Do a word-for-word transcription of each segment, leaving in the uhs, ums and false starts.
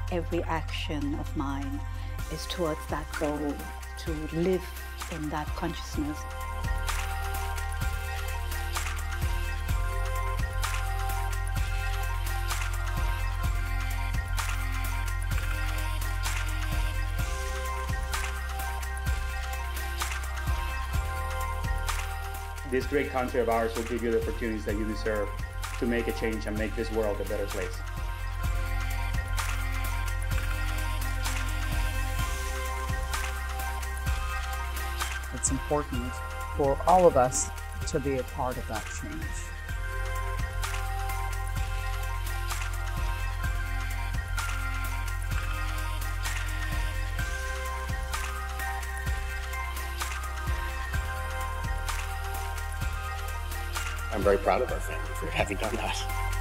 every action of mine is towards that goal, to live in that consciousness. This great country of ours will give you the opportunities that you deserve to make a change and make this world a better place. It's important for all of us to be a part of that change. I'm very proud of our family for having done that.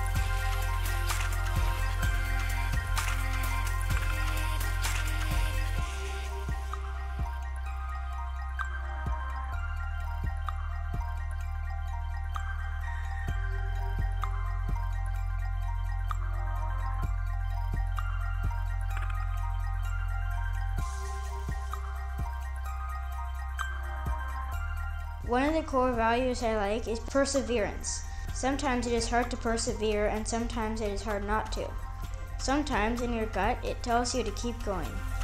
One of the core values I like is perseverance. Sometimes it is hard to persevere and sometimes it is hard not to. Sometimes in your gut it tells you to keep going.